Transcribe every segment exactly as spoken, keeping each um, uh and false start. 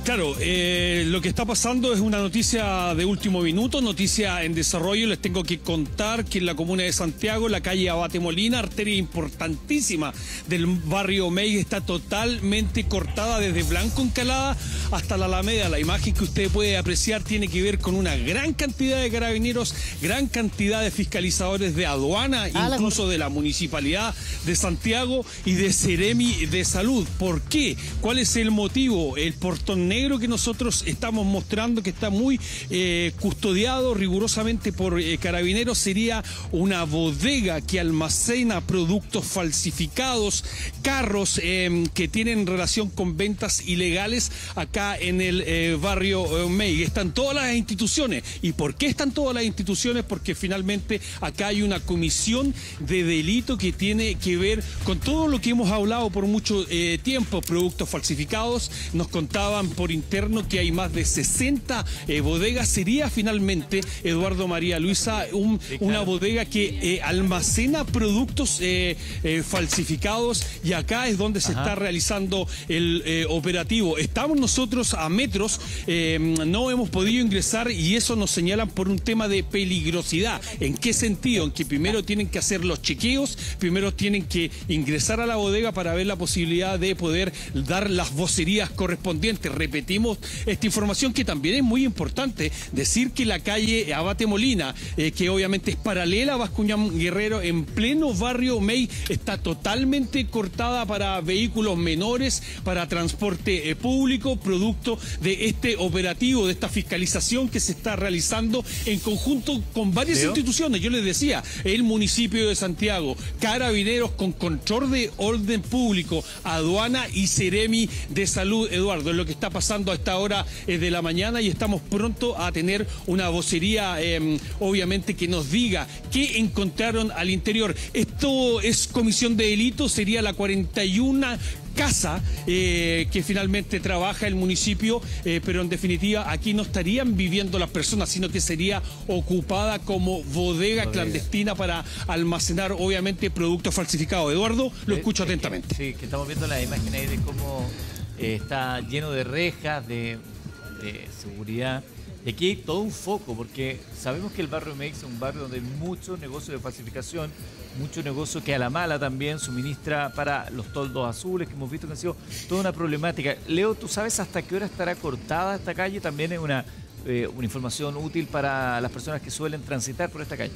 Claro, eh, lo que está pasando es una noticia de último minuto, noticia en desarrollo. Les tengo que contar que en la comuna de Santiago, la calle Abate Molina, arteria importantísima del barrio Meig, está totalmente cortada desde Blanco Encalada hasta la Alameda. La imagen que usted puede apreciar tiene que ver con una gran cantidad de carabineros, gran cantidad de fiscalizadores de aduana, ah, incluso de la Municipalidad de Santiago y de Seremi de Salud. ¿Por qué? ¿Cuál es el motivo? El portón negro que nosotros estamos mostrando, que está muy eh, custodiado rigurosamente por eh, carabineros, sería una bodega que almacena productos falsificados, carros eh, que tienen relación con ventas ilegales acá en el eh, barrio eh, Meig. Están todas las instituciones. ¿Y por qué están todas las instituciones? Porque finalmente acá hay una comisión de delito que tiene que ver con todo lo que hemos hablado por mucho eh, tiempo, productos falsificados. Nos contaban por interno que hay más de sesenta eh, bodegas. Sería finalmente, Eduardo, María Luisa, un, sí, claro, una bodega que eh, almacena productos eh, eh, falsificados, y acá es donde se Ajá. está realizando el eh, operativo. Estamos nosotros a metros, eh, no hemos podido ingresar, y eso nos señalan por un tema de peligrosidad. ¿En qué sentido? En que primero tienen que hacer los chequeos, primero tienen que ingresar a la bodega para ver la posibilidad de poder dar las vocerías correspondientes. Repetimos esta información, que también es muy importante decir que la calle Abate Molina, eh, que obviamente es paralela a Bascuñán Guerrero, en pleno barrio Meig, está totalmente cortada para vehículos menores, para transporte eh, público, producto de este operativo, de esta fiscalización que se está realizando en conjunto con varias ¿Leo? instituciones. Yo les decía, el municipio de Santiago, carabineros con control de orden público, aduana y Seremi de Salud. Eduardo, es lo que está pasando a esta hora eh, de la mañana, y estamos pronto a tener una vocería, eh, obviamente, que nos diga qué encontraron al interior. Esto es comisión de delito, sería la cuarenta y una casa eh, que finalmente trabaja el municipio, eh, pero en definitiva aquí no estarían viviendo las personas, sino que sería ocupada como bodega, bodega. clandestina para almacenar, obviamente, productos falsificados. Eduardo, lo escucho eh, atentamente. Sí, que estamos viendo la imagen ahí de cómo eh, está lleno de rejas, de, de seguridad. Y aquí hay todo un foco, porque sabemos que el barrio Meig es un barrio donde hay mucho negocio de falsificación, mucho negocio que a la mala también suministra para los toldos azules, que hemos visto que han sido toda una problemática. Leo, ¿tú sabes hasta qué hora estará cortada esta calle? También es una, eh, una información útil para las personas que suelen transitar por esta calle.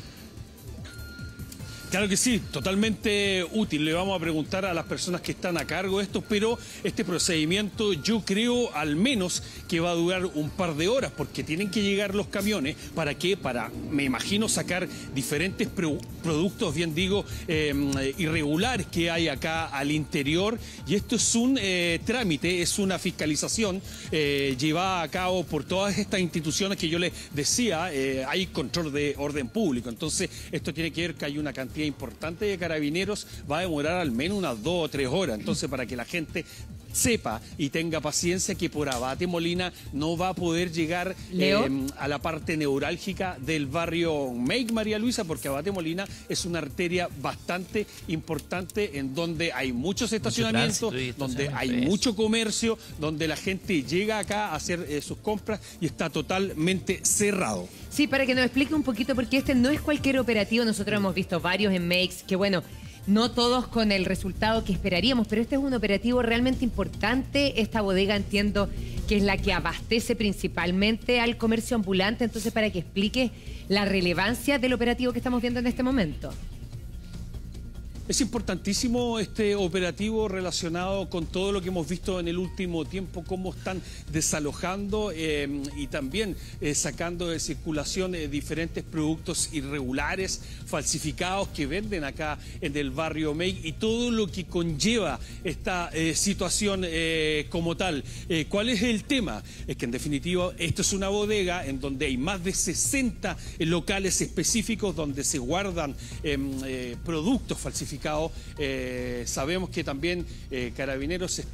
Claro que sí, totalmente útil. Le vamos a preguntar a las personas que están a cargo de esto, pero este procedimiento yo creo al menos que va a durar un par de horas, porque tienen que llegar los camiones. ¿Para qué? Para, me imagino, sacar diferentes pro productos, bien digo, eh, irregulares que hay acá al interior. Y esto es un eh, trámite, es una fiscalización eh, llevada a cabo por todas estas instituciones que yo les decía. Eh, hay control de orden público, entonces esto tiene que ver que hay una cantidad importante de carabineros. Va a demorar al menos unas dos o tres horas. Entonces, para que la gente sepa y tenga paciencia, que por Abate Molina no va a poder llegar eh, a la parte neurálgica del barrio Meig, María Luisa, porque Abate Molina es una arteria bastante importante en donde hay muchos estacionamientos, mucho donde hay mucho comercio, donde la gente llega acá a hacer eh, sus compras, y está totalmente cerrado. Sí, para que nos explique un poquito, porque este no es cualquier operativo. Nosotros hemos visto varios en Meig, que bueno, no todos con el resultado que esperaríamos, pero este es un operativo realmente importante. Esta bodega, entiendo que es la que abastece principalmente al comercio ambulante. Entonces, para que explique la relevancia del operativo que estamos viendo en este momento. Es importantísimo este operativo relacionado con todo lo que hemos visto en el último tiempo, cómo están desalojando eh, y también eh, sacando de circulación eh, diferentes productos irregulares, falsificados, que venden acá en el barrio Meig, y todo lo que conlleva esta eh, situación eh, como tal. Eh, ¿Cuál es el tema? Es que en definitiva esto es una bodega en donde hay más de sesenta locales específicos donde se guardan eh, eh, productos falsificados. Eh, sabemos que también eh, Carabineros está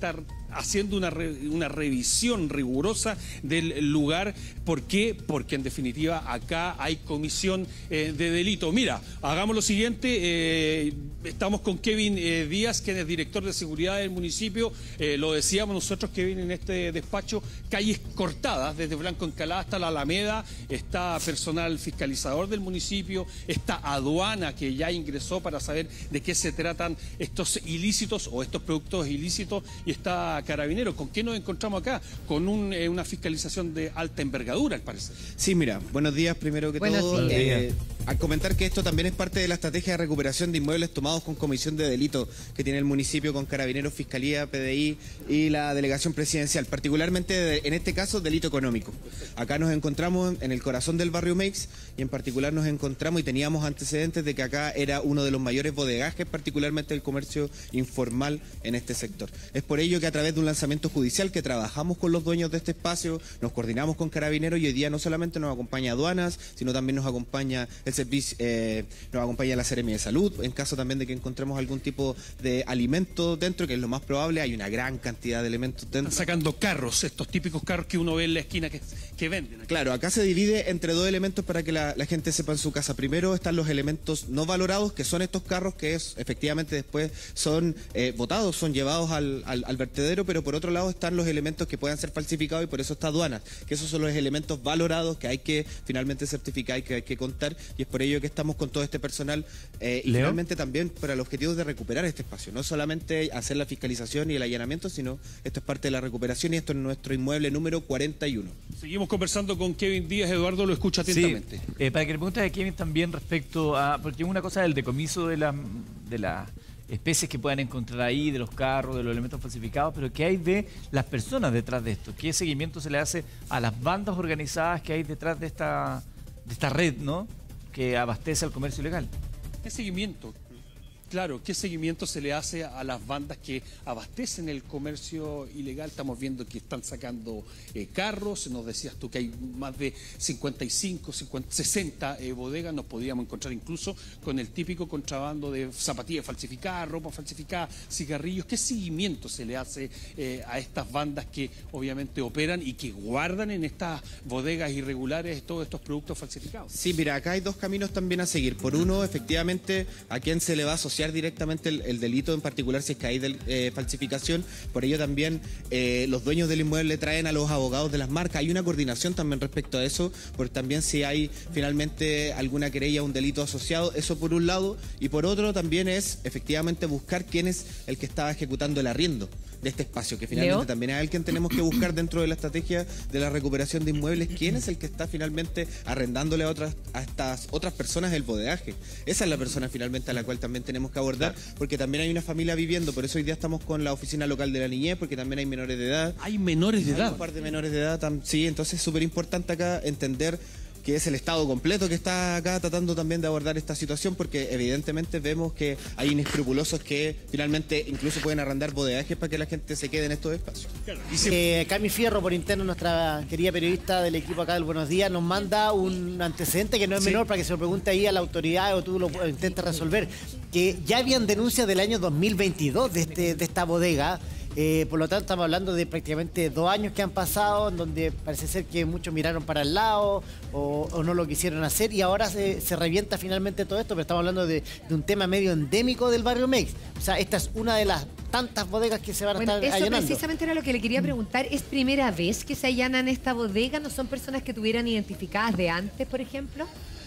haciendo una, re, una revisión rigurosa del lugar. ¿Por qué? Porque en definitiva acá hay comisión eh, de delito. Mira, hagamos lo siguiente, eh, estamos con Kevin eh, Díaz, quien es director de seguridad del municipio. Eh, lo decíamos nosotros, Kevin, en este despacho, calles cortadas desde Blanco Encalada hasta la Alameda, está personal fiscalizador del municipio, está aduana que ya ingresó para saber de qué se tratan estos ilícitos o estos productos ilícitos, y está Carabinero. ¿Con qué nos encontramos acá? Con un, eh, una fiscalización de alta envergadura, al parecer. Sí, mira, buenos días primero que Buenos todo. días. Eh, al comentar que esto también es parte de la estrategia de recuperación de inmuebles tomados con comisión de delito que tiene el municipio con Carabineros, Fiscalía, P D I y la Delegación Presidencial, particularmente de, en este caso delito económico. Acá nos encontramos en el corazón del barrio Meix y en particular nos encontramos y teníamos antecedentes de que acá era uno de los mayores bodegajes, particularmente el comercio informal en este sector. Es por ello que a través de un lanzamiento judicial que trabajamos con los dueños de este espacio, nos coordinamos con Carabineros y hoy día no solamente nos acompaña aduanas, sino también nos acompaña el servicio, eh, nos acompaña la Seremi de Salud, en caso también de que encontremos algún tipo de alimento dentro, que es lo más probable, hay una gran cantidad de elementos dentro. Están sacando carros, estos típicos carros que uno ve en la esquina que, que venden. Claro, acá se divide entre dos elementos para que la, la gente sepa en su casa. Primero están los elementos no valorados, que son estos carros que es, efectivamente después son eh, botados, son llevados al, al, al vertedero, pero por otro lado están los elementos que puedan ser falsificados y por eso está aduanas, que esos son los elementos valorados que hay que finalmente certificar y que hay que contar, y es por ello que estamos con todo este personal eh, y Leo. finalmente también para el objetivo de recuperar este espacio, no solamente hacer la fiscalización y el allanamiento, sino esto es parte de la recuperación y esto es nuestro inmueble número cuarenta y uno. Seguimos conversando con Kevin Díaz. Eduardo lo escucha atentamente. Sí, eh, para que le preguntes a Kevin también respecto a, porque una cosa es el decomiso de las de las especies que puedan encontrar ahí, de los carros, de los elementos falsificados, pero ¿qué hay de las personas detrás de esto? ¿Qué seguimiento se le hace a las bandas organizadas que hay detrás de esta, de esta red, ¿no?, que abastece al comercio ilegal? ¿Qué seguimiento? Claro, ¿qué seguimiento se le hace a las bandas que abastecen el comercio ilegal? Estamos viendo que están sacando eh, carros, nos decías tú que hay más de cincuenta y cinco, cincuenta, sesenta eh, bodegas, nos podíamos encontrar incluso con el típico contrabando de zapatillas falsificadas, ropa falsificada, cigarrillos. ¿Qué seguimiento se le hace eh, a estas bandas que obviamente operan y que guardan en estas bodegas irregulares todos estos productos falsificados? Sí, mira, acá hay dos caminos también a seguir. Por uno, efectivamente, a quién se le va a asociar directamente el, el delito, en particular si es que hay del, eh, falsificación. Por ello también eh, los dueños del inmueble traen a los abogados de las marcas. Hay una coordinación también respecto a eso, porque también si hay finalmente alguna querella, un delito asociado, eso por un lado, y por otro también es efectivamente buscar quién es el que está ejecutando el arriendo de este espacio, que finalmente ¿Leo? también es el que tenemos que buscar dentro de la estrategia de la recuperación de inmuebles, quién es el que está finalmente arrendándole a otras a estas otras personas el bodegaje. Esa es la persona finalmente a la cual también tenemos que abordar, porque también hay una familia viviendo, por eso hoy día estamos con la oficina local de la niñez, porque también hay menores de edad. Hay menores de Hay edad. un par de menores de edad, tam- sí, entonces es súper importante acá entender que es el Estado completo que está acá tratando también de abordar esta situación, porque evidentemente vemos que hay inescrupulosos que finalmente incluso pueden arrendar bodegajes para que la gente se quede en estos espacios. Eh, Cami Fierro, por interno, nuestra querida periodista del equipo acá del Buenos Días, nos manda un antecedente que no es Sí. menor para que se lo pregunte ahí a la autoridad o tú lo intentes resolver, que ya habían denuncias del año dos mil veintidós de, este, de esta bodega. Eh, por lo tanto, estamos hablando de prácticamente dos años que han pasado, en donde parece ser que muchos miraron para el lado o, o no lo quisieron hacer, y ahora se, se revienta finalmente todo esto, pero estamos hablando de, de un tema medio endémico del barrio Meix. O sea, esta es una de las tantas bodegas que se van a Bueno, estar eso allanando. precisamente era lo que le quería preguntar. ¿Es primera vez que se allanan esta bodega? ¿No son personas que tuvieran identificadas de antes, por ejemplo?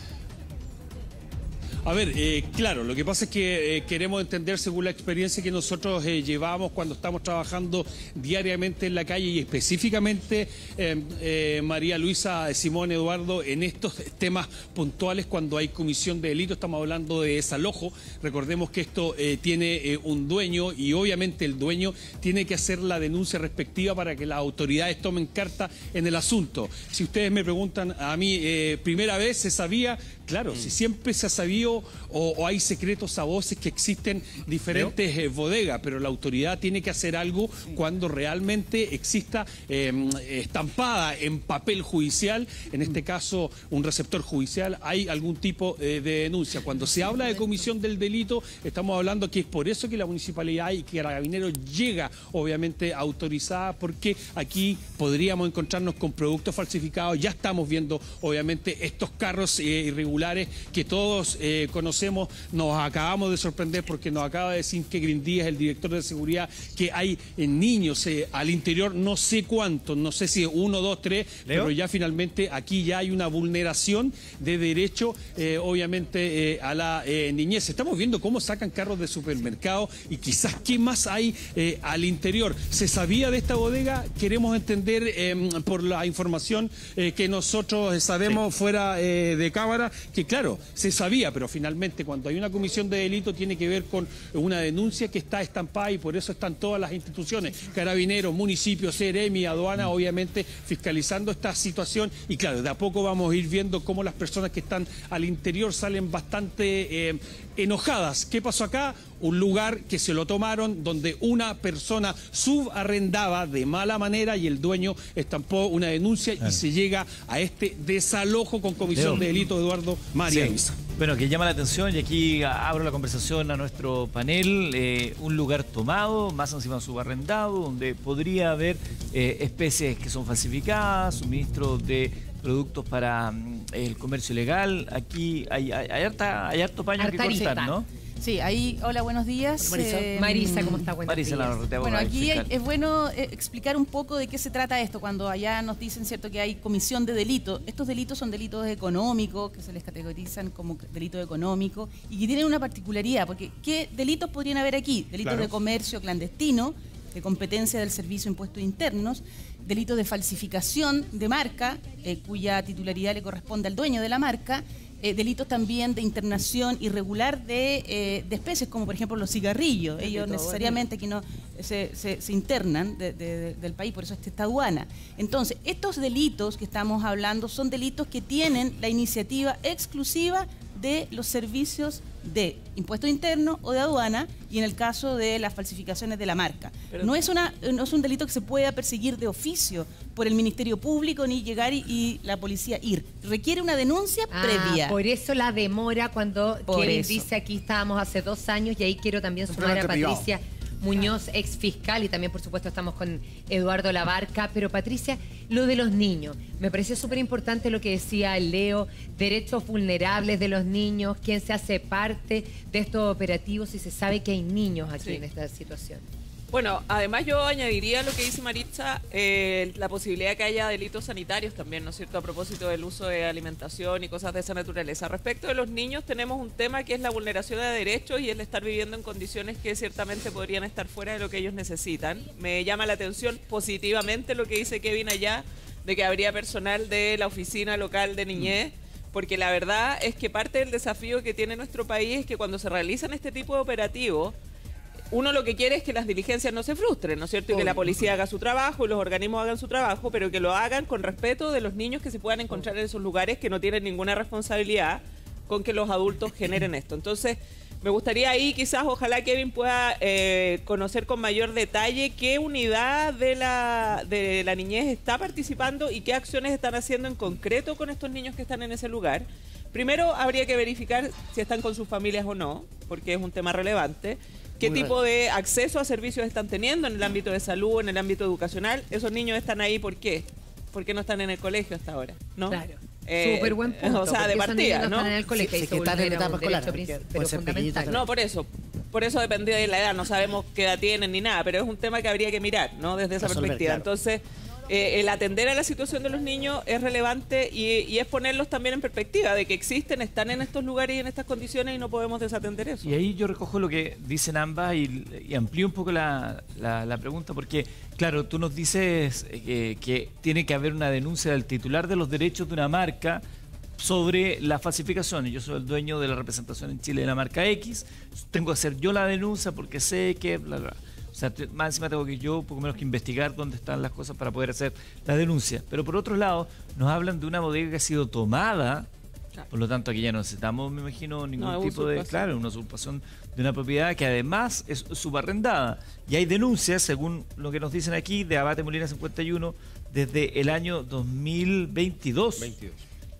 A ver, eh, claro, lo que pasa es que eh, queremos entender según la experiencia que nosotros eh, llevamos cuando estamos trabajando diariamente en la calle y específicamente eh, eh, María Luisa, Simón, Eduardo, en estos temas puntuales cuando hay comisión de delito, estamos hablando de desalojo. Recordemos que esto eh, tiene eh, un dueño y obviamente el dueño tiene que hacer la denuncia respectiva para que las autoridades tomen carta en el asunto. Si ustedes me preguntan a mí, eh, primera vez se sabía, Claro, mm. si siempre se ha sabido o, o hay secretos a voces que existen diferentes eh, bodegas, pero la autoridad tiene que hacer algo cuando realmente exista eh, estampada en papel judicial, en este caso un receptor judicial, hay algún tipo eh, de denuncia. Cuando se habla de comisión del delito, estamos hablando que es por eso que la municipalidad y que Carabineros llega obviamente autorizada, porque aquí podríamos encontrarnos con productos falsificados. Ya estamos viendo obviamente estos carros eh, irregulares que todos eh, conocemos. Nos acabamos de sorprender porque nos acaba de decir que Green Díaz, el director de seguridad, que hay eh, niños eh, al interior, no sé cuántos, no sé si uno, dos, tres, ¿Leo? Pero ya finalmente aquí ya hay una vulneración de derecho, eh, obviamente, eh, a la eh, niñez. Estamos viendo cómo sacan carros de supermercado y quizás qué más hay eh, al interior. ¿Se sabía de esta bodega? Queremos entender eh, por la información eh, que nosotros sabemos sí. fuera eh, de cámara, que claro, se sabía, pero finalmente cuando hay una comisión de delito tiene que ver con una denuncia que está estampada y por eso están todas las instituciones, Carabineros, municipios, Seremi, aduana, obviamente fiscalizando esta situación y claro, de a poco vamos a ir viendo cómo las personas que están al interior salen bastante eh, enojadas. ¿Qué pasó acá? Un lugar que se lo tomaron donde una persona subarrendaba de mala manera y el dueño estampó una denuncia claro. y se llega a este desalojo con comisión Leo. de delito, Eduardo María Luisa. Sí. Bueno, que llama la atención y aquí abro la conversación a nuestro panel, eh, un lugar tomado, más encima subarrendado, donde podría haber eh, especies que son falsificadas, suministro de productos para mm, el comercio ilegal. Aquí hay, hay, hay, harta, hay harto paño que cortar, ¿no? Sí, ahí, hola, buenos días. Marisa, eh, Marisa ¿cómo está? Buenos Marisa, días. La bueno, aquí hay, es bueno eh, explicar un poco de qué se trata esto, cuando allá nos dicen, cierto, que hay comisión de delito. Estos delitos son delitos económicos, que se les categorizan como delito económico, y que tienen una particularidad, porque ¿qué delitos podrían haber aquí? Delitos claro. de comercio clandestino, de competencia del Servicio de Impuestos Internos, delitos de falsificación de marca, eh, cuya titularidad le corresponde al dueño de la marca, Eh, delitos también de internación irregular de, eh, de especies, como por ejemplo los cigarrillos. Ellos necesariamente aquí no se, se, se internan de, de, de, del país, por eso está esta aduana. Entonces, estos delitos que estamos hablando son delitos que tienen la iniciativa exclusiva de los servicios de impuesto interno o de aduana, y en el caso de las falsificaciones de la marca. Pero no es una no es un delito que se pueda perseguir de oficio por el Ministerio Público ni llegar y, y la policía ir. Requiere una denuncia ah, previa. Por eso la demora cuando Kevin dice aquí estábamos hace dos años, y ahí quiero también sumar a Patricia Muñoz, ex fiscal, y también por supuesto estamos con Eduardo Labarca. Pero Patricia, lo de los niños, me pareció súper importante lo que decía Leo, derechos vulnerables de los niños, quién se hace parte de estos operativos si se sabe que hay niños aquí sí. en esta situación. Bueno, además yo añadiría lo que dice Maritza, eh, la posibilidad de que haya delitos sanitarios también, ¿no es cierto?, a propósito del uso de alimentación y cosas de esa naturaleza. Respecto de los niños, tenemos un tema que es la vulneración de derechos y el estar viviendo en condiciones que ciertamente podrían estar fuera de lo que ellos necesitan. Me llama la atención positivamente lo que dice Kevin allá, de que habría personal de la oficina local de niñez, porque la verdad es que parte del desafío que tiene nuestro país es que cuando se realizan este tipo de operativos, uno lo que quiere es que las diligencias no se frustren, ¿no es cierto? Y que la policía haga su trabajo y los organismos hagan su trabajo, pero que lo hagan con respeto de los niños que se puedan encontrar en esos lugares, que no tienen ninguna responsabilidad con que los adultos generen esto. Entonces, me gustaría ahí quizás, ojalá Kevin pueda eh, conocer con mayor detalle qué unidad de la, de la niñez está participando y qué acciones están haciendo en concreto con estos niños que están en ese lugar. Primero, habría que verificar si están con sus familias o no, porque es un tema relevante. ¿Qué Muy tipo bien. de acceso a servicios están teniendo en el ámbito de salud, en el ámbito educacional? Esos niños están ahí, ¿por qué? ¿Por qué no están en el colegio hasta ahora? ¿No? Claro. Eh, Súper buen punto. O sea, de partida, no ¿no? Están en el colegio, sí, sí, que están en etapa escolar, pero fundamental. No, por eso. Por eso depende de la edad. No sabemos qué edad tienen ni nada, pero es un tema que habría que mirar, ¿no? Desde esa Resolver, perspectiva. Claro. Entonces, eh, el atender a la situación de los niños es relevante y, y es ponerlos también en perspectiva de que existen, están en estos lugares y en estas condiciones y no podemos desatender eso. Y ahí yo recojo lo que dicen ambas y, y amplío un poco la, la, la pregunta, porque, claro, tú nos dices eh, que tiene que haber una denuncia del titular de los derechos de una marca sobre las falsificaciones. Yo soy el dueño de la representación en Chile de la marca X, tengo que hacer yo la denuncia porque sé que bla, bla. O sea, más encima tengo que yo, poco menos que investigar dónde están las cosas para poder hacer la denuncia. Pero por otro lado, nos hablan de una bodega que ha sido tomada Claro. Por lo tanto, aquí ya no necesitamos, me imagino, ningún No, tipo de... usurpación. Claro, una usurpación de una propiedad que además es subarrendada. Y hay denuncias, según lo que nos dicen aquí, de Abate Molina cincuenta y uno desde el año dos mil veintidós. veintidós.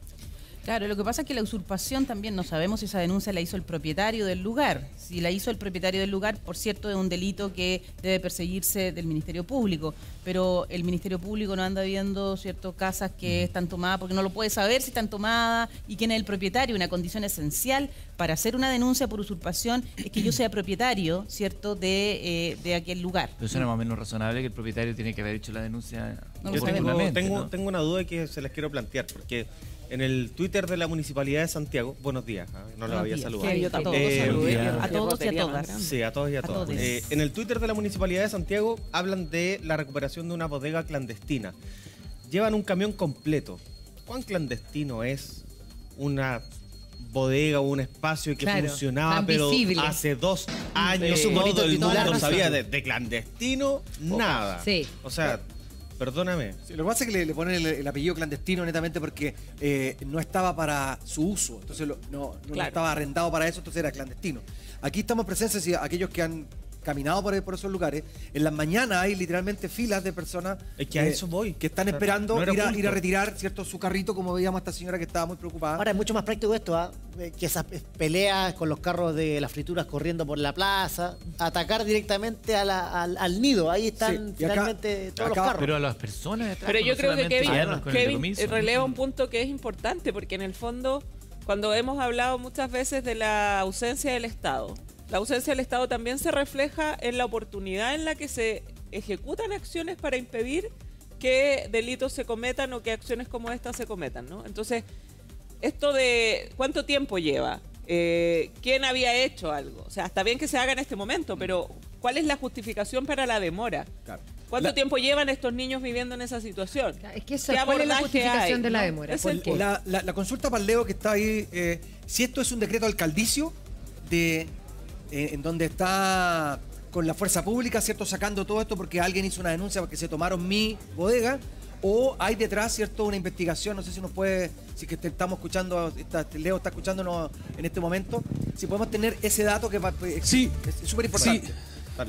Claro, lo que pasa es que la usurpación también no sabemos si esa denuncia la hizo el propietario del lugar. Si la hizo el propietario del lugar, por cierto, es un delito que debe perseguirse del Ministerio Público. Pero el Ministerio Público no anda viendo, cierto, casas que están tomadas porque no lo puede saber si están tomadas y quién es el propietario. Una condición esencial para hacer una denuncia por usurpación es que yo sea propietario, cierto, de, eh, de aquel lugar. Pero suena más o menos razonable que el propietario tiene que haber hecho la denuncia. No lo Yo tengo, oportunamente, tengo, ¿no? tengo una duda que se les quiero plantear, porque en el Twitter de la Municipalidad de Santiago, buenos días, ¿eh? no los Buenos había días. saludado. Sí, yo a tampoco todos, Eh, saludé, día. qué a todos y a rotería más todas. grande. Sí, a todos y a A todas. todos. Eh, en el Twitter de la Municipalidad de Santiago hablan de la recuperación de una bodega clandestina. Llevan un camión completo. ¿Cuán clandestino es una bodega o un espacio que Claro, funcionaba, tan pero visible. hace dos años Es un bonito todo el titular, mundo ¿no? sabía de, de clandestino nada? Sí. O sea, perdóname. Sí, lo que pasa es que le, le ponen el, el apellido clandestino netamente porque eh, no estaba para su uso, entonces lo- no, no Claro. estaba arrendado para eso, entonces era clandestino. Aquí estamos presentes y aquellos que han caminado por, por esos lugares, en las mañanas hay literalmente filas de personas Es que a eso voy. que están O sea, esperando no era ir, a, oculto. ir a retirar cierto su carrito, como veíamos a esta señora que estaba muy preocupada. Ahora es mucho más práctico esto, ¿ah? Eh, que esas peleas con los carros de las frituras corriendo por la plaza, atacar directamente a la- al, al nido, ahí están Sí, y acá- finalmente todos acá- los carros. Pero a las personas detrás, Pero yo no creo que solamente Kevin, quedarnos con el Kevin decomiso. releva un punto que es importante, porque en el fondo, cuando hemos hablado muchas veces de la ausencia del Estado, la ausencia del Estado también se refleja en la oportunidad en la que se ejecutan acciones para impedir que delitos se cometan o que acciones como esta se cometan, ¿no? Entonces, esto de cuánto tiempo lleva, eh, quién había hecho algo, o sea, está bien que se haga en este momento, pero ¿cuál es la justificación para la demora? Claro. ¿Cuánto La- tiempo llevan estos niños viviendo en esa situación? Es que eso, ¿Qué ¿cuál es la abordaje justificación hay, de la no? demora? Es el ¿Por qué? punto. La, la- la consulta para Leo que está ahí, eh, si esto es un decreto alcaldicio de, eh, en donde está con la fuerza pública, ¿cierto? Sacando todo esto porque alguien hizo una denuncia porque se tomaron mi bodega, o hay detrás, ¿cierto? Una investigación, no sé si nos puede, si que te estamos escuchando, está- Leo está escuchándonos en este momento, si podemos tener ese dato que va- Sí. es súper importante. Sí. Dale.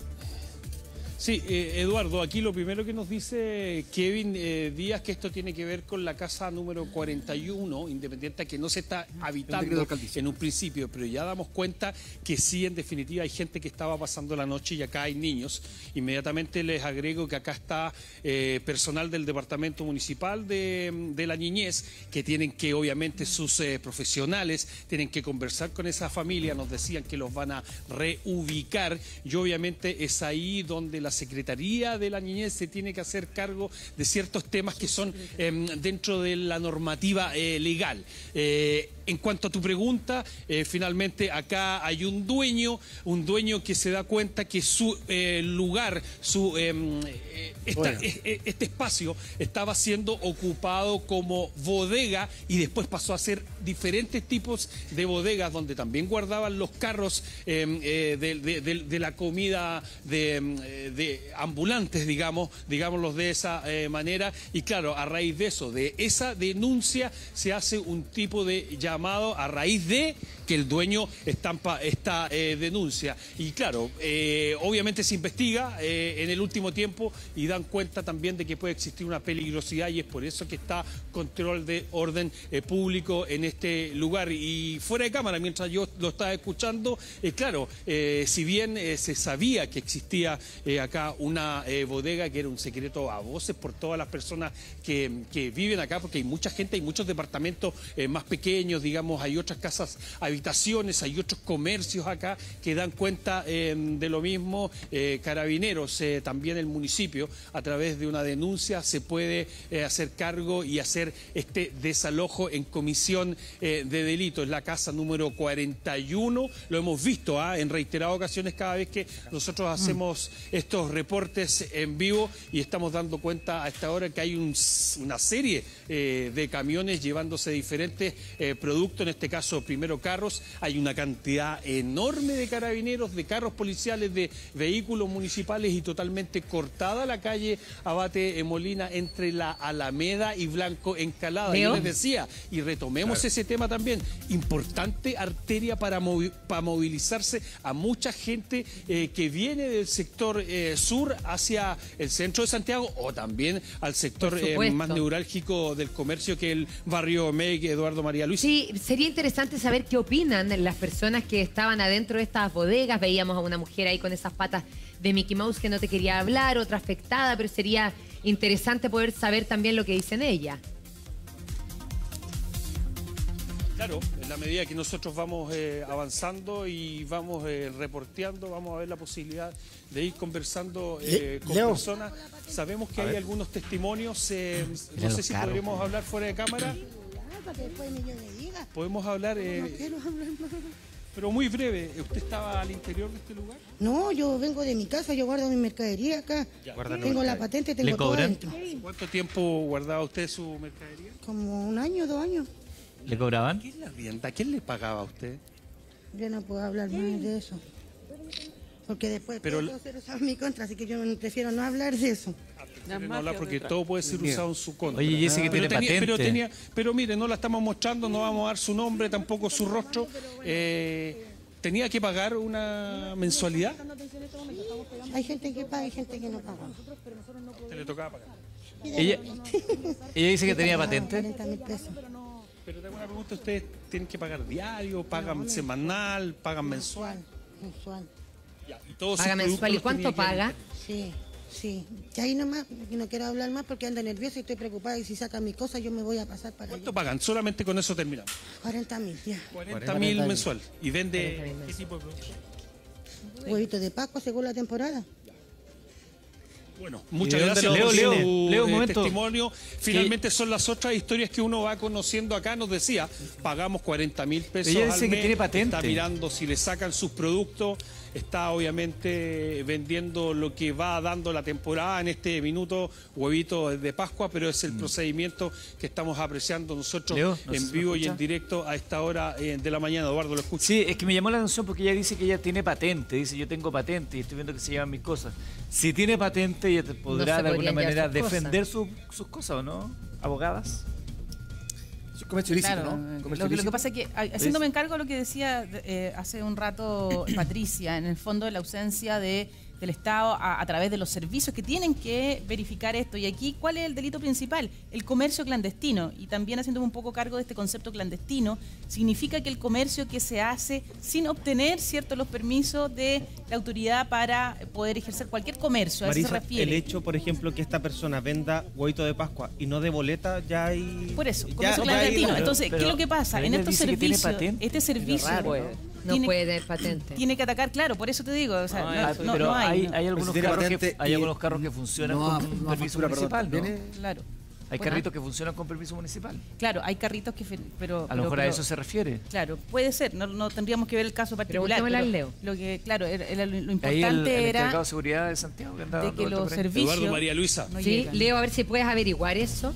Sí, eh, Eduardo, aquí lo primero que nos dice Kevin eh, Díaz, que esto tiene que ver con la casa número cuarenta y uno, independiente que no se está decreto habitando alcaldicio. en un principio, pero ya damos cuenta que sí, en definitiva, hay gente que estaba pasando la noche y acá hay niños. Inmediatamente les agrego que acá está eh, personal del Departamento Municipal de, de la Niñez, que tienen que, obviamente, sus eh, profesionales, tienen que conversar con esa familia, nos decían que los van a reubicar y obviamente es ahí donde la Secretaría de la Niñez se tiene que hacer cargo de ciertos temas que son eh, dentro de la normativa eh, legal. Eh, en cuanto a tu pregunta, eh, finalmente acá hay un dueño, un dueño que se da cuenta que su eh, lugar, su eh, eh, esta- Bueno. eh, eh, este espacio estaba siendo ocupado como bodega y después pasó a ser diferentes tipos de bodegas donde también guardaban los carros eh, eh, de, de- de- de la comida de, eh, de ambulantes, digamos, digámoslos de esa eh, manera. Y claro, a raíz de eso, de esa denuncia, se hace un tipo de llamado a raíz de que el dueño estampa esta eh, denuncia. Y claro, eh, obviamente se investiga eh, en el último tiempo y dan cuenta también de que puede existir una peligrosidad y es por eso que está control de orden eh, público en este lugar. Y fuera de cámara, mientras yo lo estaba escuchando, eh, claro, eh, si bien eh, se sabía que existía eh, acá una eh, bodega que era un secreto a voces por todas las personas que, que viven acá, porque hay mucha gente, hay muchos departamentos eh, más pequeños, digamos, hay otras casas, habitaciones, hay otros comercios acá que dan cuenta eh, de lo mismo. Eh, Carabineros, eh, también el municipio, a través de una denuncia se puede eh, hacer cargo y hacer este desalojo en comisión eh, de delito. Es la casa número cuarenta y uno, lo hemos visto ¿ah? en reiteradas ocasiones cada vez que nosotros hacemos estos reportes en vivo y estamos dando cuenta a esta hora que hay un- una serie eh, de camiones llevándose diferentes eh, productos, en este caso primero carros carros, hay una cantidad enorme de carabineros, de carros policiales, de vehículos municipales y totalmente cortada la calle Abate Molina entre la Alameda y Blanco Encalada. ¿Leo? Yo les decía, y retomemos ese tema también, importante arteria para, movi para movilizarse a mucha gente eh, que viene del sector eh, sur hacia el centro de Santiago o también al sector eh, más neurálgico del comercio que el barrio Meg, Eduardo María Luisa. Sí, sería interesante saber qué opinan las personas que estaban adentro de estas bodegas. Veíamos a una mujer ahí con esas patas de Mickey Mouse que no te quería hablar, otra afectada, pero sería interesante poder saber también lo que dicen ella. Claro, en la medida que nosotros vamos eh, avanzando y vamos eh, reporteando, vamos a ver la posibilidad de ir conversando eh, con Leo. personas. Sabemos que A hay ver. algunos testimonios, eh, no los sé si carros, podríamos hablar fuera de cámara. Para que después me yo le diga. Podemos hablar, eh, No quiero hablar más. pero muy breve. ¿Usted estaba al interior de este lugar? No, yo vengo de mi casa, yo guardo mi mercadería acá. Guarda la Tengo la mercadería. patente, tengo ¿Le todo cobran? dentro. ¿Cuánto tiempo guardaba usted su mercadería? Como un año, dos años. ¿Le cobraban? ¿Quién la rienda? ¿Quién le pagaba a usted? Yo no puedo hablar más de eso. Porque después Pero todo se usa en mi contra, así que yo prefiero no hablar de eso. Prefiere no hablar porque todo puede ser usado en su contra. Oye, y ese que pero tiene tenía, pero, patente. tenía, pero mire, no la estamos mostrando, no vamos a dar su nombre, tampoco su rostro. Eh, ¿Tenía que pagar una mensualidad? Hay gente que paga y gente que no paga. ¿Te le tocaba pagar? Ella, ella dice que tenía patente. cuarenta mil pesos. Pero tengo una pregunta, ¿ustedes tienen que pagar diario, pagan semanal, pagan mensual? Mensual, mensual. Ya, y todos sus Paga mensual. productos ¿Y los cuánto tenía que- paga? Sí, sí. Y ahí nomás, porque no quiero hablar más porque ando nerviosa y estoy preocupada y si sacan mis cosas yo me voy a pasar para ¿Cuánto allá. pagan? Solamente con eso terminamos. cuarenta mil, ya. cuarenta mil mensual. ¿Y vende qué tipo de productos? Huevito de Pascua según la temporada. Bueno, muchas ¿Y de dónde gracias lo por Leo, su Leo, un eh, momento. testimonio. Finalmente son las otras historias que uno va conociendo acá. Nos decía, pagamos cuarenta mil pesos Ella al dice que mes, tiene patente. Está mirando si le sacan sus productos. Está obviamente vendiendo lo que va dando la temporada en este minuto, huevito de Pascua, pero es el procedimiento que estamos apreciando nosotros Mm. Leo, ¿no en se vivo y escucha? en directo a esta hora eh, de la mañana. Eduardo, lo escucho. Sí, es que me llamó la atención porque ella dice que ella tiene patente. Dice, yo tengo patente y estoy viendo que se llevan mis cosas. Si tiene patente, ella te podrá se de alguna podrían llevar manera sus defender su- sus cosas, ¿o no? ¿Abogadas? Es comercio ilícito, Claro, ¿no? lo, Comercio que- lo que ilícito. pasa es que, a- haciéndome encargo de lo que decía eh, hace un rato Patricia, en el fondo la ausencia de, del Estado a, a través de los servicios que tienen que verificar esto. Y aquí, ¿cuál es el delito principal? El comercio clandestino. Y también haciéndome un poco cargo de este concepto clandestino, significa que el comercio que se hace sin obtener, ¿cierto?, los permisos de la autoridad para poder ejercer cualquier comercio. A eso se Marisa, refiere. el hecho, por ejemplo, que esta persona venda huevito de Pascua y no de boleta, ya hay... Por eso, ya- comercio ya hay- clandestino. pero- Entonces, ¿qué pero- es lo que pasa? pero En ella estos dice que tiene servicios, patente. este servicio No tiene- puede tener patente. tiene que atacar, claro, por eso te digo. O sea, no, Ah, no- pero no hay, hay. hay, Pero algunos si tiene carros que, patente hay y- algunos carros que funcionan No, con no, permiso factura, perdón, municipal, ¿no? también es- Claro. Hay Bueno, carritos que funcionan con permiso municipal. Claro, hay carritos que... fe- Pero, A lo pero- mejor a pero- eso se refiere. Claro, puede ser. No, no tendríamos que ver el caso particular. Preguntémosle al pero Leo. Lo que, claro, era- era lo, lo Ahí el, importante el era encargado de seguridad de Santiago que andaba de dando que vuelta los por ahí. servicios... Eduardo María Luisa. no Sí, llegan. Leo, a ver si puedes averiguar eso.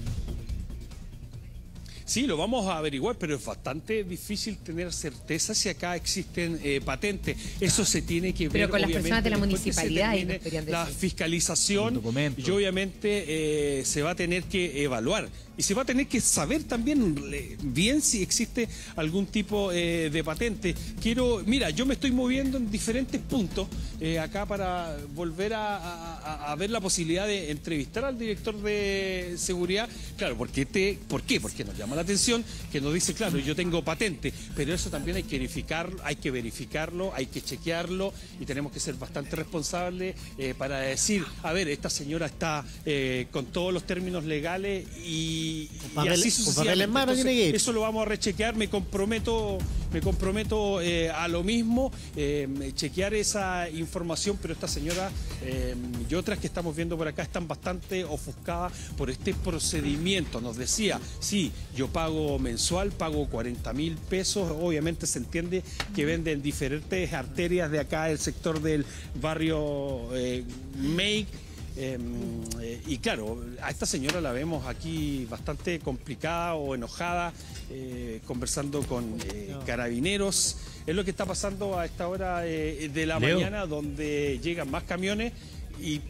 Sí, lo vamos a averiguar, pero es bastante difícil tener certeza si acá existen eh, patentes. Eso se tiene que ver. Pero con las obviamente, personas de la después que se municipalidad, ahí termine nos querían la decir. fiscalización Un documento. y obviamente eh, se va a tener que evaluar. Y se va a tener que saber también eh, bien si existe algún tipo eh, de patente. Quiero, mira, yo me estoy moviendo en diferentes puntos eh, acá para volver a, a- a ver la posibilidad de entrevistar al director de seguridad. Claro, porque te, ¿por qué? Porque nos llama la atención que nos dice, claro, yo tengo patente, pero eso también hay que verificar, hay que verificarlo, hay que chequearlo y tenemos que ser bastante responsables eh, para decir, a ver, esta señora está eh, con todos los términos legales y, y papel- así con sucesivamente. papel en mano Entonces, tiene que ir. eso lo vamos a rechequear, me comprometo, me comprometo eh, a lo mismo, eh, chequear esa información, pero esta señora eh, y otras que estamos viendo por acá están bastante ofuscadas por este procedimiento. Nos decía, sí, yo pago mensual, pago cuarenta mil pesos, obviamente se entiende que venden diferentes arterias de acá, el sector del barrio eh, Make. Eh, eh, y claro, a esta señora la vemos aquí bastante complicada o enojada, eh, conversando con eh, carabineros. Es lo que está pasando a esta hora eh, de la Leo. mañana, donde llegan más camiones y,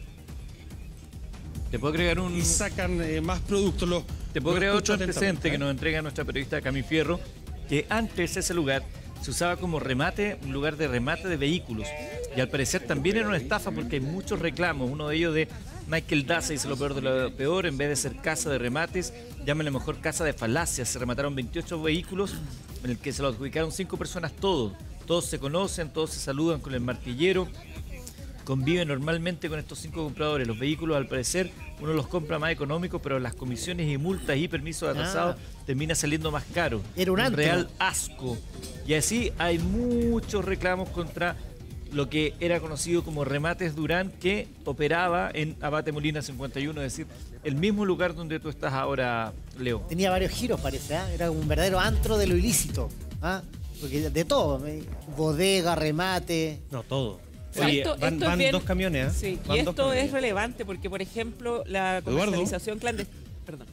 Te puedo agregar un... y sacan eh, más productos. Los, Te puedo los agregar escucho otro antecedente atentamente, que nos entrega nuestra periodista Cami Fierro, que antes ese lugar se usaba como remate, un lugar de remate de vehículos. Y al parecer también era una estafa porque hay muchos reclamos. Uno de ellos de Michael Daza dice lo peor de lo peor, en vez de ser casa de remates, llámenle mejor casa de falacias. Se remataron veintiocho vehículos en el que se lo adjudicaron cinco personas todos. Todos se conocen, todos se saludan con el martillero. Convive normalmente con estos cinco compradores. Los vehículos, al parecer, uno los compra más económicos, pero las comisiones y multas y permisos atrasados Ah. termina saliendo más caro. Era un antro. real asco. Y así hay muchos reclamos contra lo que era conocido como Remates Durán, que operaba en Abate Molina cincuenta y uno, es decir, el mismo lugar donde tú estás ahora, Leo. Tenía varios giros, parece, ¿ah? Era un verdadero antro de lo ilícito. ¿Ah? Porque de todo, ¿eh? Bodega, remate. No, todo. Pero Oye, esto- van, esto es van bien- dos camiones, ¿eh? Sí, Van y dos esto camiones. es relevante porque, por ejemplo, la Eduardo. comercialización clandestina... Perdón.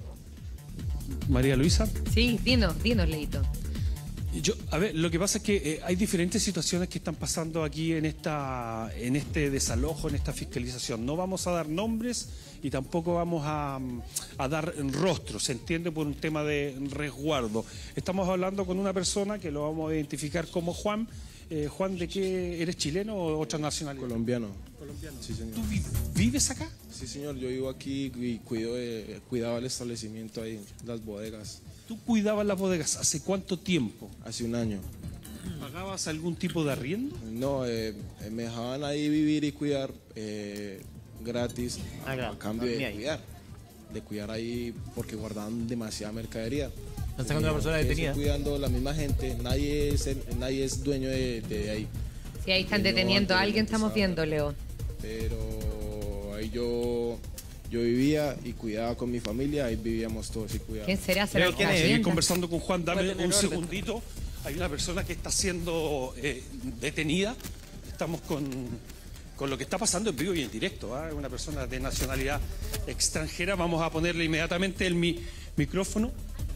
María Luisa. Sí, dinos, dinos, Leito. Yo, a ver, lo que pasa es que eh, hay diferentes situaciones que están pasando aquí en esta, en este desalojo, en esta fiscalización. No vamos a dar nombres y tampoco vamos a, a dar rostros, ¿se entiende? Por un tema de resguardo. Estamos hablando con una persona que lo vamos a identificar como Juan. Eh, Juan, ¿de qué eres, chileno o otra nacionalidad? Colombiano. Colombiano. Sí, señor. ¿Tú vi- vives acá? Sí, señor. Yo vivo aquí y cuido de- cuidaba el establecimiento ahí, las bodegas. ¿Tú cuidabas las bodegas hace cuánto tiempo? Hace un año. ¿Pagabas algún tipo de arriendo? No, eh, eh, me dejaban ahí vivir y cuidar eh, gratis Ah, claro. a cambio Dormía de ahí. cuidar. De cuidar ahí porque guardaban demasiada mercadería. Están sacando a una persona Quédense detenida. cuidando la misma gente. Nadie es, el- nadie es dueño de, de ahí. Si ahí están Yo deteniendo a alguien, estamos anteriormente viendo, estaba- Leo. Pero ahí yo, yo vivía y cuidaba con mi familia. Ahí vivíamos todos y cuidábamos. ¿Quién será? ¿Será Creo el que seguir Hacienda? conversando con Juan, dame Puede tener un orden. segundito. Hay una persona que está siendo eh, detenida. Estamos con, con lo que está pasando en vivo y en directo. ¿ah? Una persona de nacionalidad extranjera. Vamos a ponerle inmediatamente el mi- micrófono.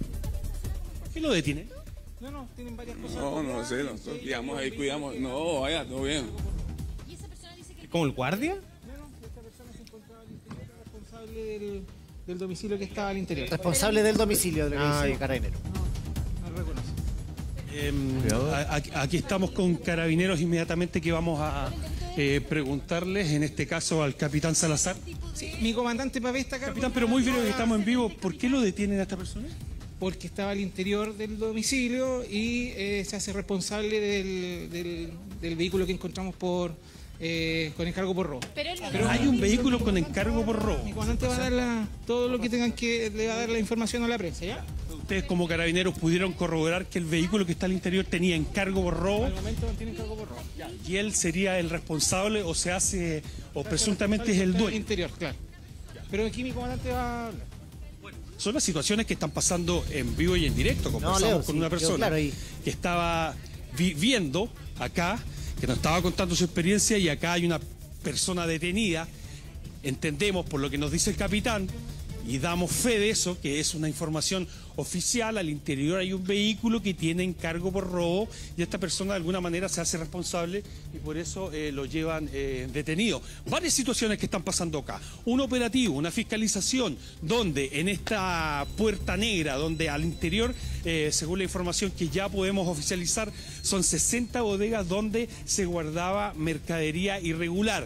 ¿Por qué lo detiene? No, no, tienen varias cosas. No, no sé, nosotros cuidamos ahí, cuidamos. No, vaya, todo bien. ¿Como el guardia? No, no, esta persona se encontraba al interior, era responsable del, del domicilio que estaba al interior. Responsable del domicilio de lo que Ah, dice ya. Carabinero. No reconoce. Eh, a- a- aquí estamos con carabineros inmediatamente que vamos a eh, preguntarles, en este caso al capitán Salazar. Sí, mi comandante Pavé está acá. Capitán, pero muy breve, que estamos en vivo. ¿Por qué lo detienen a esta persona? Porque estaba al interior del domicilio y eh, se hace responsable del, del, del vehículo que encontramos por eh, con encargo por robo. Pero hay un vehículo con encargo por robo. Mi comandante va a dar la- todo lo que tengan que, le va a dar la información a la prensa, ¿ya? Ustedes como carabineros pudieron corroborar que el vehículo que está al interior tenía encargo por robo Al momento no tiene encargo por robo. y él sería el responsable o se hace o presuntamente es el Al dueño. interior, claro. Pero aquí mi comandante va a hablar. Son las situaciones que están pasando en vivo y en directo. Conversamos Leo, con sí, una quedó persona claro ahí. que estaba viviendo acá, que nos estaba contando su experiencia y acá hay una persona detenida. Entendemos por lo que nos dice el capitán y damos fe de eso, que es una información oficial. Al interior hay un vehículo que tiene encargo por robo y esta persona de alguna manera se hace responsable y por eso eh, lo llevan eh, detenido. Varias situaciones que están pasando acá. Un operativo, una fiscalización, donde en esta puerta negra, donde al interior, eh, según la información que ya podemos oficializar, son sesenta bodegas donde se guardaba mercadería irregular.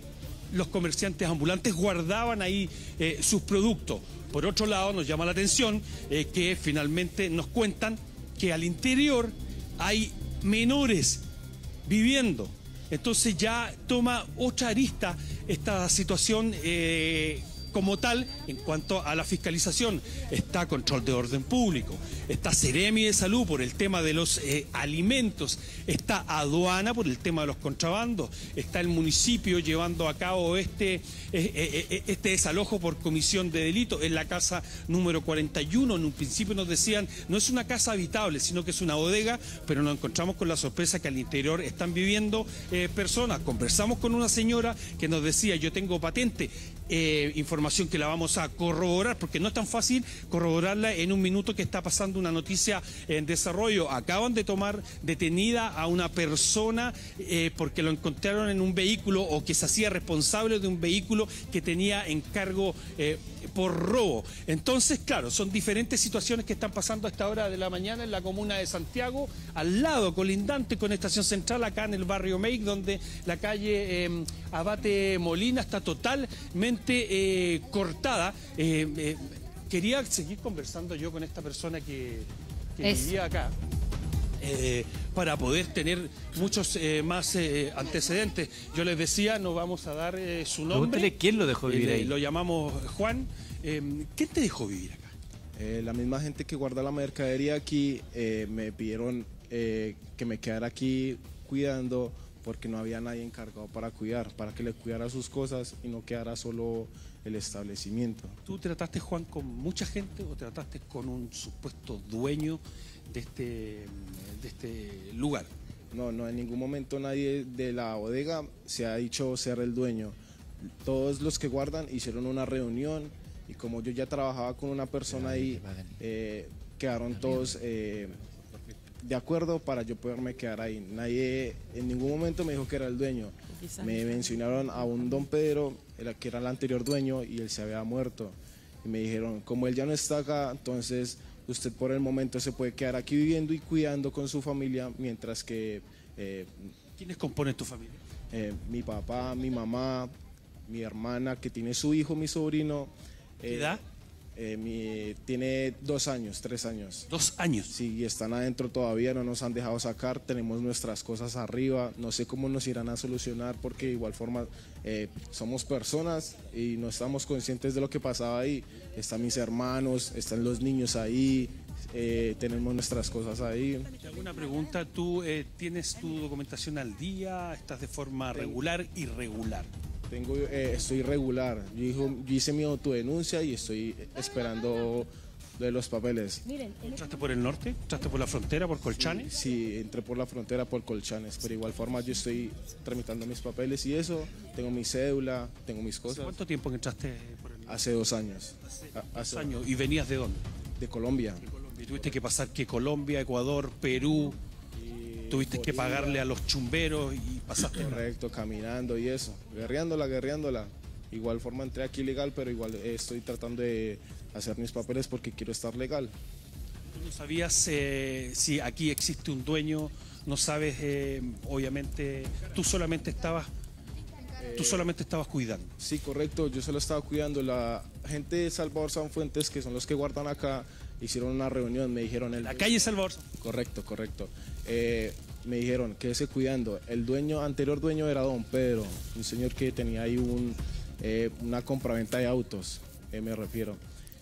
Los comerciantes ambulantes guardaban ahí eh, sus productos. Por otro lado, nos llama la atención eh, que finalmente nos cuentan que al interior hay menores viviendo. Entonces ya toma otra arista esta situación eh, como tal en cuanto a la fiscalización. Está control de orden público, está Seremi de Salud por el tema de los eh, alimentos, está aduana por el tema de los contrabandos, está el municipio llevando a cabo este, eh, eh, eh, este desalojo por comisión de delito en la casa número cuarenta y uno. En un principio nos decían, no es una casa habitable, sino que es una bodega, pero nos encontramos con la sorpresa que al interior están viviendo eh, personas. Conversamos con una señora que nos decía, yo tengo patente. eh, información que la vamos a corroborar, porque no es tan fácil corroborarla en un minuto que está pasando una noticia en desarrollo. Acaban de tomar detenida a una persona eh, porque lo encontraron en un vehículo o que se hacía responsable de un vehículo que tenía encargo eh, por robo. Entonces, claro, son diferentes situaciones que están pasando a esta hora de la mañana en la comuna de Santiago, al lado, colindante con Estación Central, acá en el barrio Meik, donde la calle eh, Abate Molina está totalmente eh, cortada. Eh, eh, quería seguir conversando yo con esta persona que, que vivía acá. Eh, para poder tener muchos eh, más eh, antecedentes. Yo les decía, no vamos a dar eh, su nombre. Pregúntale quién lo dejó vivir Eh, ahí. Lo llamamos Juan. Eh, ¿Quién te dejó vivir acá? Eh, la misma gente que guarda la mercadería aquí eh, me pidieron eh, que me quedara aquí cuidando porque no había nadie encargado para cuidar, para que le cuidara sus cosas y no quedara solo el establecimiento. ¿Tú trataste, Juan, con mucha gente o trataste con un supuesto dueño de este, de este lugar? No, no, en ningún momento nadie de la bodega se ha dicho ser el dueño. Todos los que guardan hicieron una reunión y como yo ya trabajaba con una persona ahí, eh, quedaron todos eh, de acuerdo para yo poderme quedar ahí. Nadie en ningún momento me dijo que era el dueño. Me mencionaron a un don Pedro, el que era el anterior dueño y él se había muerto. Y me dijeron, como él ya no está acá, entonces usted por el momento se puede quedar aquí viviendo y cuidando con su familia, mientras que... Eh, ¿Quiénes componen tu familia? Eh, mi papá, mi mamá, mi hermana que tiene su hijo, mi sobrino. ¿Qué edad? Eh, mi, tiene dos años, tres años. ¿Dos años? Sí, y están adentro todavía, no nos han dejado sacar, tenemos nuestras cosas arriba, no sé cómo nos irán a solucionar porque de igual forma eh, somos personas y no estamos conscientes de lo que pasaba ahí. Están mis hermanos, están los niños ahí, eh, tenemos nuestras cosas ahí. ¿Te hago una pregunta? ¿Tú eh, tienes tu documentación al día? ¿Estás de forma regular, irregular? Tengo, eh, estoy regular. Yo, hijo, yo hice mi autodenuncia y estoy esperando de los papeles. ¿Entraste por el norte? ¿Entraste por la frontera, por Colchanes? Sí, sí, entré por la frontera, por Colchanes, pero de igual forma yo estoy tramitando mis papeles y eso. Tengo mi cédula, tengo mis cosas. ¿Cuánto tiempo que entraste por el norte? Hace dos años. Hace Hace dos años. ¿Y venías de dónde? De Colombia. De Colombia. ¿Y tuviste que pasar que Colombia, Ecuador, Perú? Tuviste que pagarle a los chumberos y pasaste. Correcto, caminando y eso, guerreándola, guerreándola. Igual forma entré aquí legal, pero igual estoy tratando de hacer mis papeles porque quiero estar legal. ¿Tú no sabías eh, si aquí existe un dueño? No sabes, eh, obviamente, tú solamente estabas, tú solamente estabas cuidando. Sí, correcto, yo solo estaba cuidando. La gente de Salvador Sanfuentes, que son los que guardan acá, hicieron una reunión, me dijeron... El, la calle Salvador. Correcto, correcto. Eh, me dijeron, quédese cuidando. El dueño, anterior dueño era don Pedro, un señor que tenía ahí un, eh, una compraventa de autos, eh, me refiero.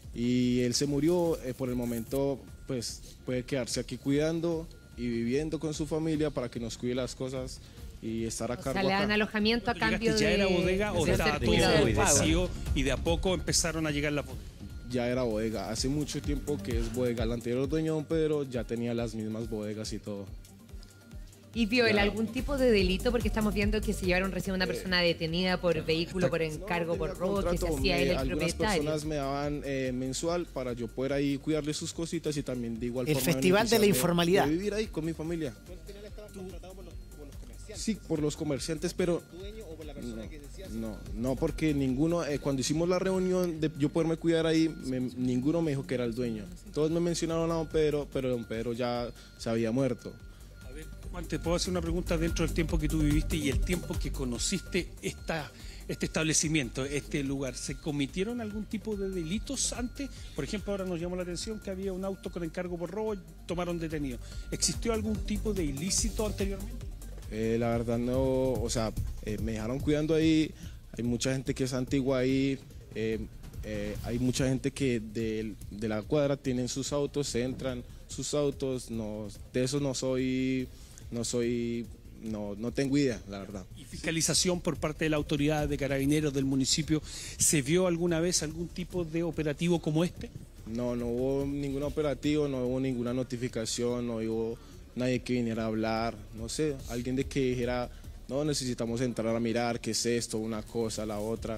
Y él se murió, eh, por el momento, pues puede quedarse aquí cuidando y viviendo con su familia para que nos cuide las cosas y estar a O cargo sea, le dan acá. alojamiento a cambio ¿Ya de... era bodega o de estaba ser todo cuidador? vacío y de a poco empezaron a llegar las bodegas? Ya era bodega, hace mucho tiempo que es bodega. El anterior dueño don Pedro ya tenía las mismas bodegas y todo. ¿Y viola Ya. algún tipo de delito? Porque estamos viendo que se llevaron recién una persona detenida por vehículo, por encargo, por robo, que se Contrato, hacía me- él el algunas propietario. personas me daban eh, mensual para yo poder ahí cuidarle sus cositas y también de igual El forma Festival de la beneficiarme Informalidad. de vivir ahí con mi familia. Sí, por los comerciantes, pero no, no, no, porque ninguno, eh, cuando hicimos la reunión de yo poderme cuidar ahí, me- ninguno me dijo que era el dueño. Todos me mencionaron a don Pedro, pero don Pedro ya se había muerto. A ver, Juan, te puedo hacer una pregunta dentro del tiempo que tú viviste y el tiempo que conociste esta, este establecimiento, este lugar. ¿Se cometieron algún tipo de delitos antes? Por ejemplo, ahora nos llamó la atención que había un auto con encargo por robo y tomaron detenido. ¿Existió algún tipo de ilícito anteriormente? Eh, la verdad no, o sea, eh, me dejaron cuidando ahí, hay mucha gente que es antigua ahí, eh, eh, hay mucha gente que de, de la cuadra tienen sus autos, se entran sus autos, no, de eso no soy, no soy, no, no tengo idea, la verdad. ¿Y fiscalización por parte de la autoridad de carabineros del municipio? ¿Se vio alguna vez algún tipo de operativo como este? No, no hubo ningún operativo, no hubo ninguna notificación, no hubo nadie que viniera a hablar, no sé, alguien de que dijera, no, necesitamos entrar a mirar qué es esto, una cosa, la otra.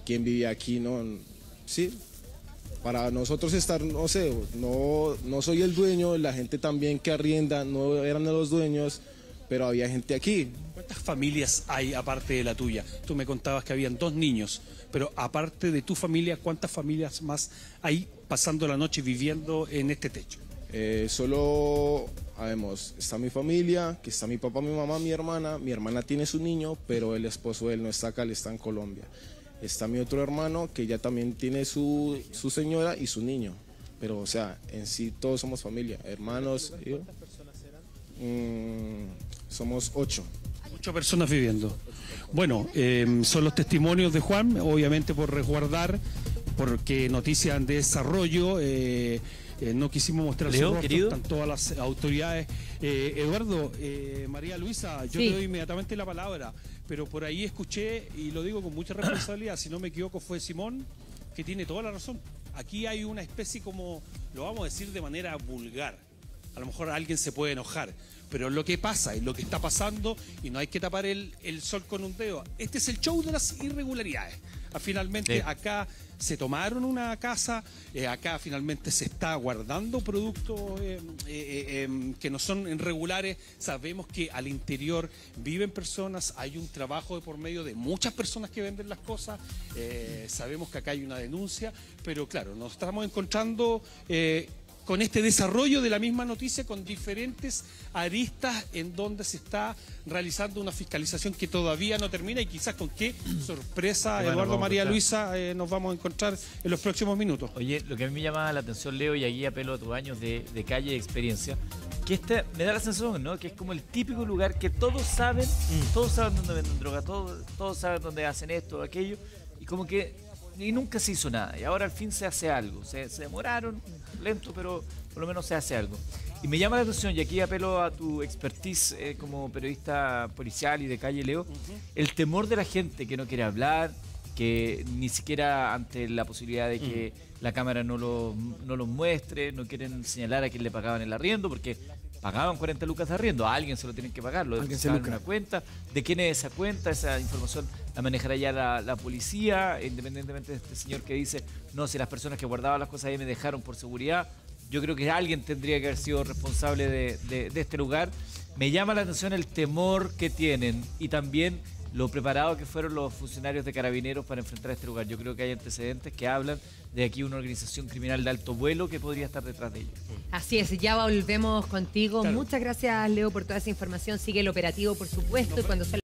quién vivía aquí, ¿no? Sí, para nosotros estar, no sé, no, no soy el dueño, la gente también que arrienda no eran de los dueños, pero había gente aquí. ¿Cuántas familias hay aparte de la tuya? Tú me contabas que habían dos niños, pero aparte de tu familia, ¿cuántas familias más hay pasando la noche viviendo en este techo? Eh, solo, sabemos, está mi familia, que está mi papá, mi mamá, mi hermana. Mi hermana tiene su niño, pero el esposo de él no está acá, él está en Colombia. Está mi otro hermano, que ya también tiene su, su señora y su niño. Pero, o sea, en sí todos somos familia, hermanos. ¿Y? ¿Cuántas personas eran? Mm, somos ocho. Ocho personas viviendo. Bueno, eh, son los testimonios de Juan, obviamente por resguardar, porque noticias en desarrollo. Eh, eh, no quisimos mostrar Leo, su rostro, querido. están todas las autoridades. Eh, Eduardo, eh, María Luisa, yo Sí. te doy inmediatamente la palabra, pero por ahí escuché, y lo digo con mucha responsabilidad, si no me equivoco fue Simón, que tiene toda la razón. Aquí hay una especie como, lo vamos a decir de manera vulgar, a lo mejor alguien se puede enojar, pero lo que pasa y lo que está pasando, y no hay que tapar el, el sol con un dedo, este es el show de las irregularidades. Ah, Finalmente Sí. acá se tomaron una casa, eh, acá finalmente se está guardando productos eh, eh, eh, em, que no son irregulares. Sabemos que al interior viven personas, hay un trabajo de por medio de muchas personas que venden las cosas. Eh, sabemos que acá hay una denuncia, pero claro, nos estamos encontrando eh, con este desarrollo de la misma noticia, con diferentes aristas en donde se está realizando una fiscalización que todavía no termina, y quizás con qué sorpresa, Qué bueno, Eduardo, vamos a María encontrar. Luisa, eh, nos vamos a encontrar en los próximos minutos. Oye, lo que a mí me llama la atención, Leo, y aquí apelo a tus años de, de calle y experiencia, que este me da la sensación, ¿no? Que es como el típico lugar que todos saben, todos saben dónde venden droga, todos, todos saben dónde hacen esto o aquello, y como que y nunca se hizo nada. Y ahora al fin se hace algo. Se, se demoraron, lento, pero por lo menos se hace algo. Y me llama la atención, y aquí apelo a tu expertise eh, como periodista policial y de calle, Leo, el temor de la gente que no quiere hablar, que ni siquiera ante la posibilidad de que mm. la cámara no lo, no lo muestre, no quieren señalar a quién le pagaban el arriendo, porque pagaban cuarenta lucas de arriendo, a alguien se lo tienen que pagar, lo depositaban en una cuenta. ¿De quién es esa cuenta? Esa información la manejará ya la, la policía, independientemente de este señor que dice, no, si las personas que guardaban las cosas ahí me dejaron por seguridad. Yo creo que alguien tendría que haber sido responsable de, de, de este lugar. Me llama la atención el temor que tienen y también lo preparado que fueron los funcionarios de Carabineros para enfrentar este lugar. Yo creo que hay antecedentes que hablan de aquí una organización criminal de alto vuelo que podría estar detrás de ellos. Así es, ya volvemos contigo. Claro. Muchas gracias, Leo, por toda esa información. Sigue el operativo, por supuesto, y cuando sale